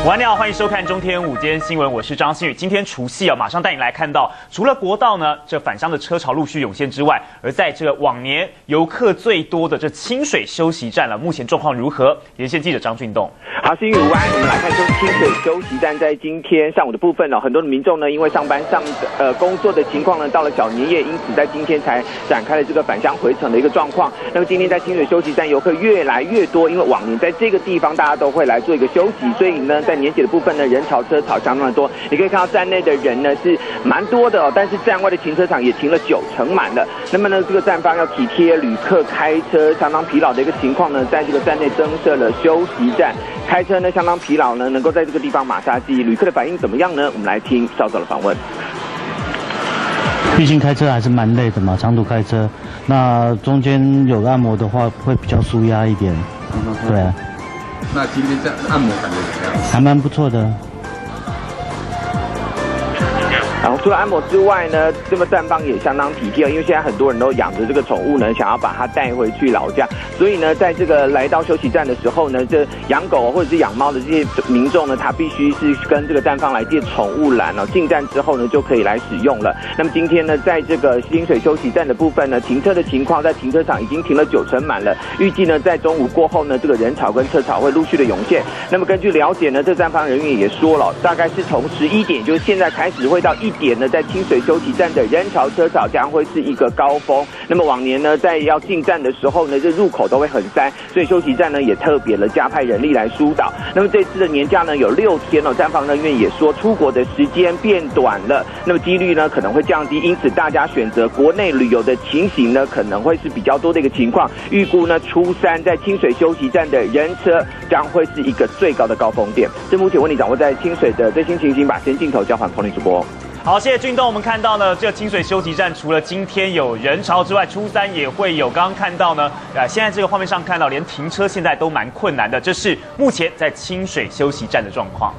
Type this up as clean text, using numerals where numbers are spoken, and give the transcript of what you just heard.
午安，你好，欢迎收看中天午间新闻，我是张馨予。今天除夕啊，马上带你来看到，除了国道呢这返乡的车潮陆续涌现之外，而在这个往年游客最多的这清水休息站了，目前状况如何？连线记者张俊栋。 好，馨予午安，我们来看清水休息站在今天上午的部分很多的民众呢，因为上班工作的情况呢，到了小年夜，因此在今天才展开了这个返乡回程的一个状况。那么今天在清水休息站游客越来越多，因为往年在这个地方大家都会来做一个休息，所以呢，在年节的部分呢，人潮车潮相当的多。你可以看到站内的人呢是蛮多的但是站外的停车场也停了90%满了。那么呢，这个站方要体贴旅客开车相当疲劳的一个情况呢，在这个站内增设了休息站。开车呢相当疲劳呢，能够在这个地方马杀鸡，旅客的反应怎么样呢？我们来听稍早的访问。 毕竟开车还是蛮累的嘛，长途开车，那中间有按摩的话会比较舒压一点。对啊。 那今天这样按摩感觉怎么样？ 还蛮不错的。 然后除了按摩之外呢，这么站方也相当体贴，因为现在很多人都养着这个宠物呢，想要把它带回去老家，所以呢，在这个来到休息站的时候呢，这养狗或者是养猫的这些民众呢，他必须是跟这个站方来借宠物栏进站之后呢，就可以来使用了。那么今天呢，在这个清水休息站的部分呢，停车的情况在停车场已经停了90%满了，预计呢，在中午过后呢，这个人潮跟车潮会陆续的涌现。那么根据了解呢，这站方人员也说了，大概是从11点，就是现在开始会到1点呢，在清水休息站的人潮车潮将会是一个高峰。那么往年呢，在要进站的时候呢，这入口都会很塞，所以休息站呢也特别的加派人力来疏导。那么这次的年假呢有6天站方人员也说出国的时间变短了，那么几率呢可能会降低，因此大家选择国内旅游的情形呢可能会是比较多的一个情况。预估呢初3在清水休息站的人车将会是一个最高的高峰点。这目前为你掌握在清水的最新情形，把先镜头交还彭丽主播。 好，谢谢俊栋。我们看到呢，这个清水休息站除了今天有人潮之外，初3也会有。刚刚看到呢，现在这个画面上看到，连停车现在都蛮困难的。这是目前在清水休息站的状况。